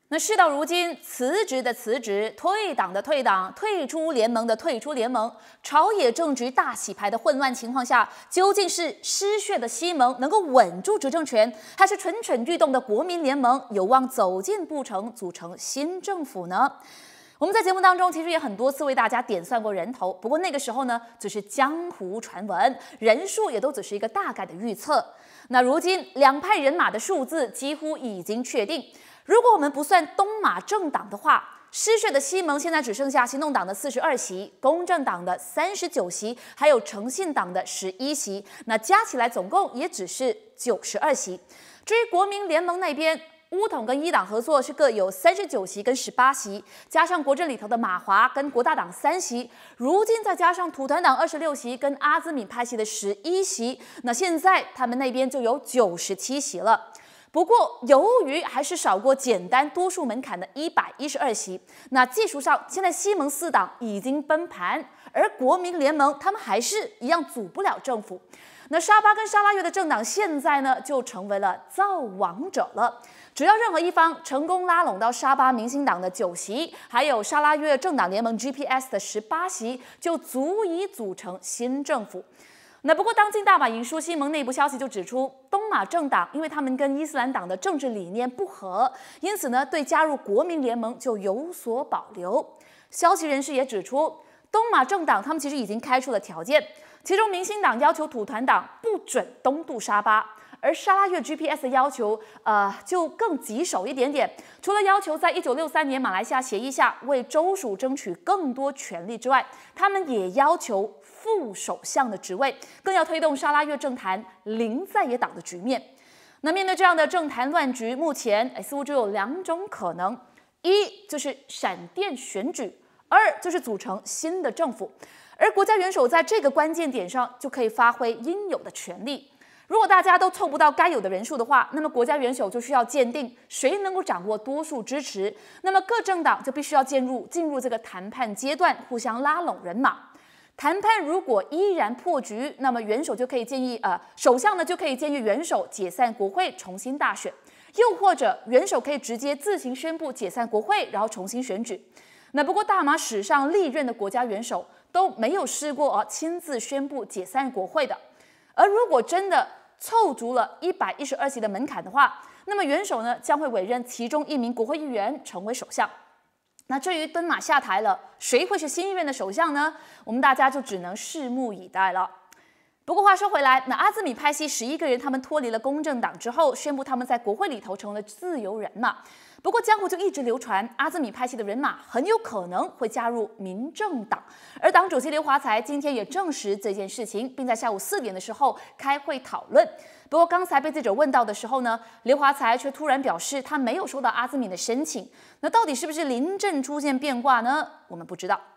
那事到如今，辞职的辞职，退党的退党，退出联盟的退出联盟，朝野政局大洗牌的混乱情况下，究竟是失血的西盟能够稳住执政权，还是蠢蠢欲动的国民联盟有望走进步城，组成新政府呢？我们在节目当中其实也很多次为大家点算过人头，不过那个时候呢，只是江湖传闻，人数也都只是一个大概的预测。那如今两派人马的数字几乎已经确定。如果我们不算东马政党的话，失血的西盟现在只剩下行动党的42席、公正党的39席，还有诚信党的11席，那加起来总共也只是92席。至于国民联盟那边，乌统跟一党合作是各有39席跟18席，加上国阵里头的马华跟国大党3席，如今再加上土团党26席跟阿兹敏派系的11席，那现在他们那边就有97席了。不过，由于还是少过简单多数门槛的112席，那技术上现在西盟4党已经崩盘，而国民联盟他们还是一样组不了政府。那沙巴跟沙拉越的政党现在呢，就成为了造王者了。只要任何一方成功拉拢到沙巴明星党的9席，还有沙拉越政党联盟 GPS 的18席，就足以组成新政府。那不过，当今大马引述西盟内部消息就指出，东马政党因为他们跟伊斯兰党的政治理念不合，因此呢，对加入国民联盟就有所保留。消息人士也指出，东马政党他们其实已经开出了条件，其中明星党要求土团党不准东渡沙巴，而沙拉越 GPS 的要求就更棘手一点点。除了要求在1963年马来西亚协议下为州属争取更多权利之外，他们也要求副首相的职位，更要推动沙拉越政坛零在野党的局面。那面对这样的政坛乱局，目前似乎只有2种可能：一就是闪电选举；2就是组成新的政府。而国家元首在这个关键点上就可以发挥应有的权利。如果大家都凑不到该有的人数的话，那么国家元首就需要鉴定谁能够掌握多数支持，那么各政党就必须要进入这个谈判阶段，互相拉拢人马。谈判如果依然破局，那么元首就可以建议首相呢就可以建议元首解散国会，重新大选，又或者元首可以直接自行宣布解散国会，然后重新选举。那不过大马史上历任的国家元首都没有试过亲自宣布解散国会的。而如果真的凑足了112席的门槛的话，那么元首呢将会委任其中1名国会议员成为首相。那至于敦马下台了，谁会是新一任的首相呢？我们大家就只能拭目以待了。不过话说回来，那阿兹米派系11个人，他们脱离了公正党之后，宣布他们在国会里头成了自由人嘛。不过江湖就一直流传，阿兹米派系的人马很有可能会加入民政党，而党主席刘华才今天也证实这件事情，并在下午4点的时候开会讨论。不过刚才被记者问到的时候呢，刘华才却突然表示他没有收到阿兹米的申请。那到底是不是临阵出现变卦呢？我们不知道。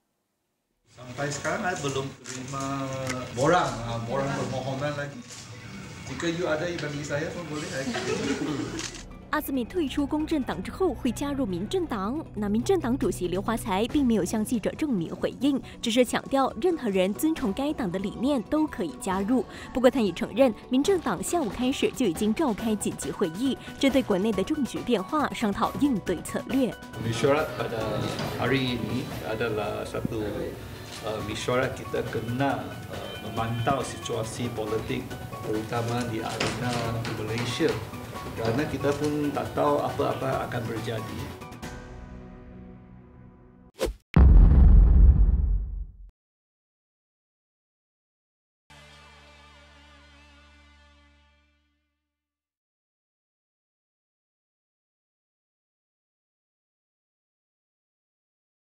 Sampai sekarang saya belum terima borang permohonan lagi. Jika you ada bagi saya pun boleh saya. 阿兹敏退出公正党之后会加入民政党，那民政党主席刘华才并没有向记者正面回应，只是强调任何人遵从该党的理念都可以加入。不过他也承认，民政党下午开始就已经召开紧急会议，针对国内的政局变化商讨应对策略。 Mesyuarat pada hari ini adalah satu mesyuarat kita kena memantau situasi politik terutama di arena Malaysia. Karena kita pun tak tahu apa-apa akan terjadi.